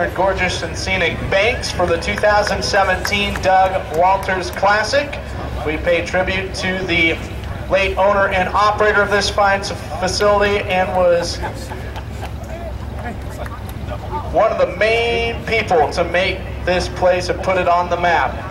here in gorgeous and scenic Banks for the 2017 Doug Walters Classic. We pay tribute to the late owner and operator of this fine facility and was one of the main people to make this place and put it on the map.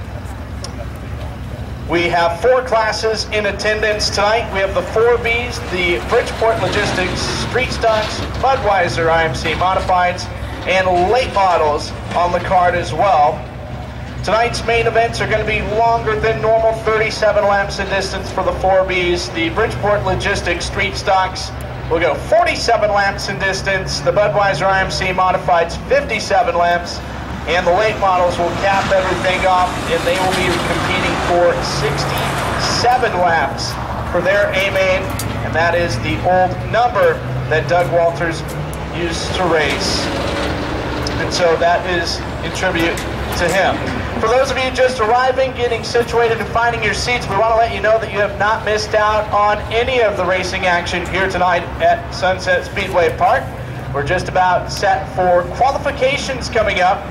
We have 4 classes in attendance tonight. We have the 4Bs, the Bridgeport Logistics, Street Stocks, Budweiser IMC Modifieds, and late models on the card as well. Tonight's main events are going to be longer than normal, 37 laps in distance for the 4Bs. The Bridgeport Logistics Street Stocks will go 47 laps in distance. The Budweiser IMC Modifieds, 57 laps. And the late models will cap everything off, and they will be competing for 67 laps for their A-main, and that is the old number that Doug Walters used to race. And so that is in tribute to him. For those of you just arriving, getting situated and finding your seats, we want to let you know that you have not missed out on any of the racing action here tonight at Sunset Speedway Park. We're just about set for qualifications coming up.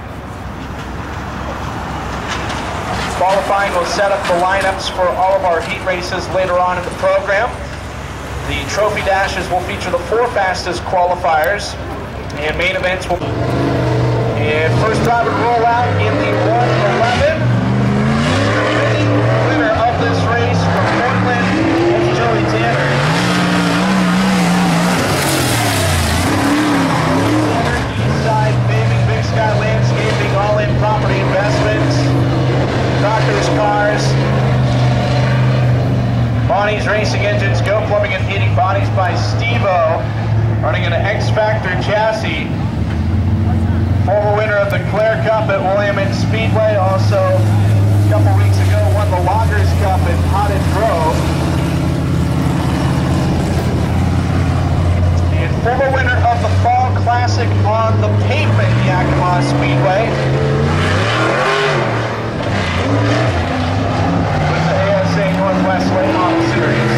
Qualifying will set up the lineups for all of our heat races later on in the program. The trophy dashes will feature the 4 fastest qualifiers, and main events will. And first driver to roll out in the 111. The winner of this race from Portland is Joey Tanner. Eastside Paving, Big Sky Landscaping, All-In Property Investments. Doctor's Cars, Bonnie's Racing Engines, Go Plumbing and Heating, Bodies by Steve-O, running an X-Factor chassis. Former winner of the Clare Cup at William N. Speedway, also a couple weeks ago won the Loggers Cup at Potted Grove. And former winner of the Fall Classic on the pavement, Yakima Speedway. With the ASA Northwest Late Model Series.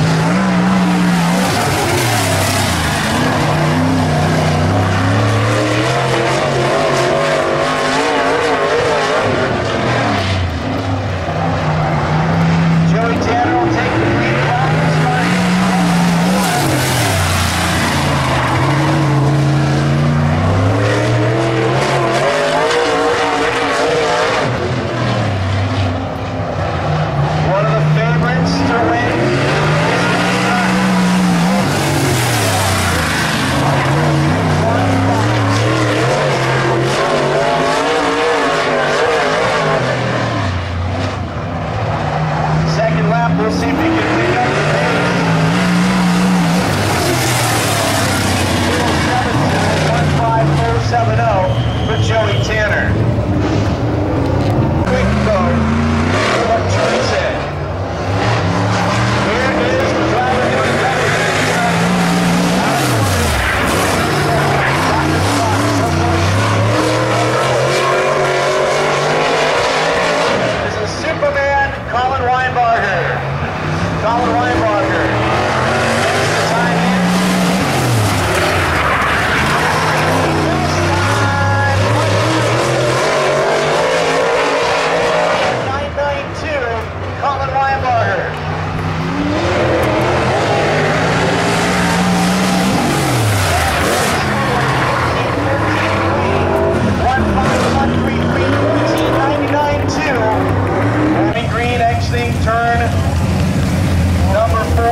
Joey Tanner will take the lead around this time. One of the favorites to win second lap, we'll see if he can pick up the pace. 15070 for Joey Tanner. Quick code. What turns in? Here is the driver doing better. This is Superman, Colin Weinbarger. Colin Weinbarger. Next to time in. Colin Weinbarger. Green exiting turn number 4.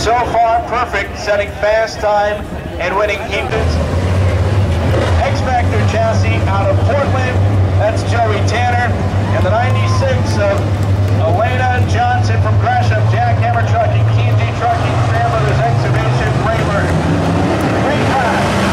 so far perfect, setting fast time and winning heat-ins. X-Factor chassis out of Portland, that's Joey Tanner, and the 96 of Elena Johnson from Gresham, Jackhammer Trucking, K&G Trucking, Grandmother's Excavation, Rayburn. Great class.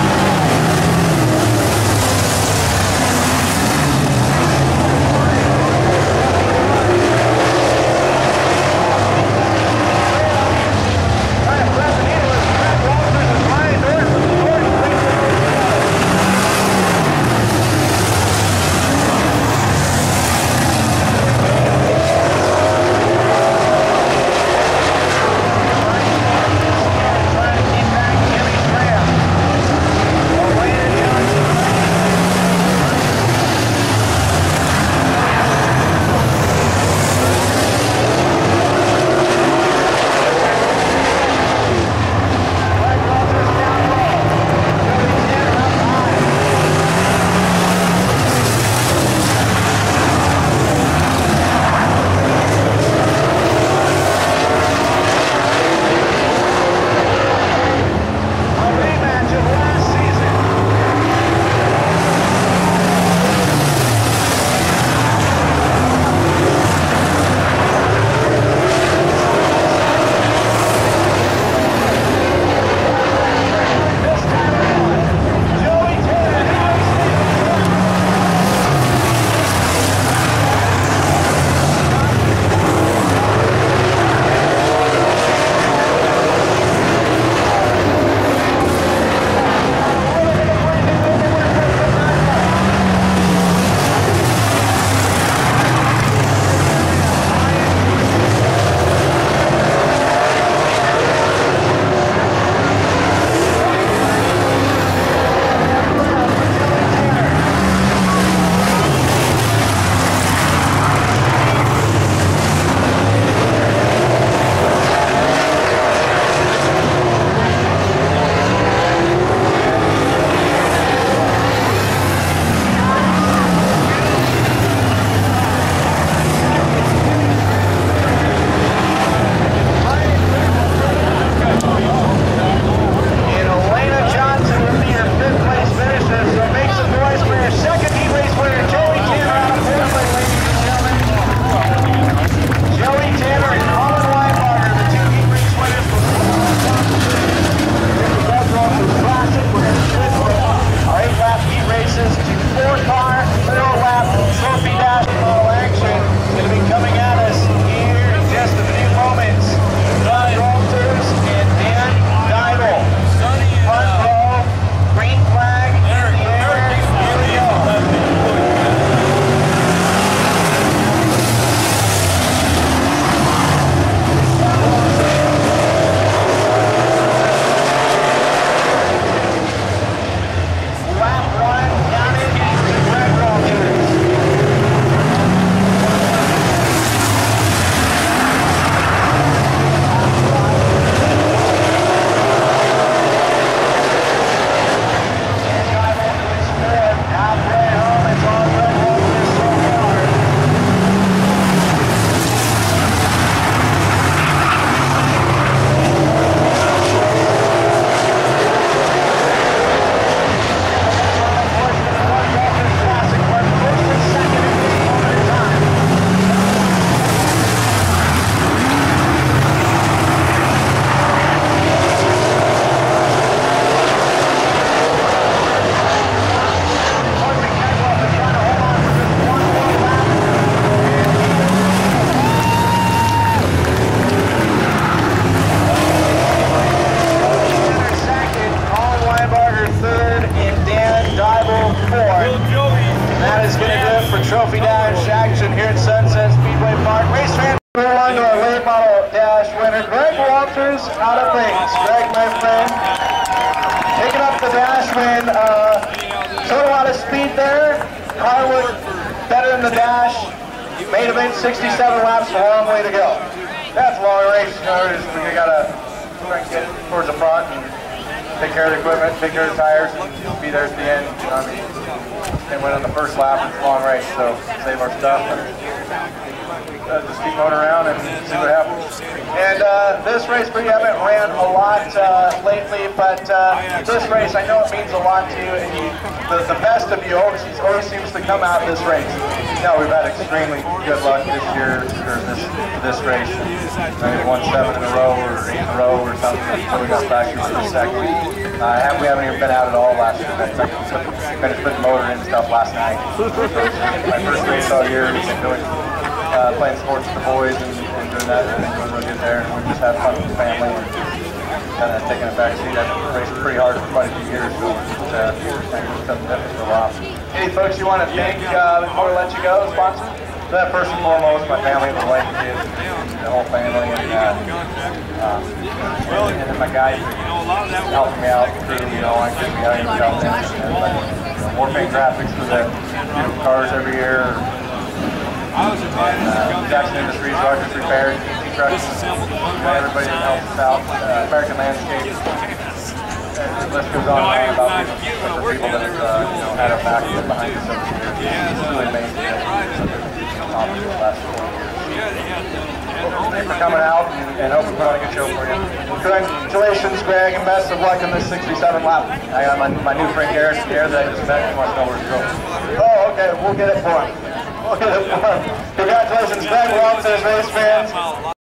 Trophy Dash action here at Sunset Speedway Park. Race fans, we're on to our late model dash winner, Greg Walters out of Things. Greg, my friend, taking up the dash win. Showed a lot of speed there. Car was better in the dash. Main event 67 laps, a long way to go. That's a long race. We gotta try and get towards the front and take care of the equipment, take care of the tires, and be there at the end. You know what I mean? And win on the first lap. It's a long race, so save our stuff and just keep going around and see what happens. And this race for you, I haven't ran a lot lately, but this race, I know it means a lot to you, and the best of you always seems to come out this race. No, we've had extremely good luck this year for this race. I won 7 in a row or 8 in a row or something until we got back here for the second. We haven't even been out at all last year. I finished putting the motor in and stuff last night. So my first race all year, we've been doing playing sports with the boys and doing that, and doing real good there. And we just had fun with the family and kind of taking a back seat. I've raced pretty hard for quite a few years, so it's something that for a while. Any folks you want to thank before we let you go, sponsor? First and foremost, my family, my wife, kids, the whole family, and then my guys helping me out through, I couldn't be out here without them. Warpaint graphics for the cars every year. Jackson Industries, Rogers Repair, ET Trucks, everybody that helps us out, American Landscape. The list goes on and on about the people that have had our back behind us over the years. It's really amazing that we've accomplished the last 4 years. Thanks for coming out and hope we put on a good show for you. Congratulations, Greg, and best of luck in this 67 lap. I got my new friend Garrett here that I just met. He wants to know where to go. Oh, okay, we'll get it for him. Congratulations, Greg Walters, race fans.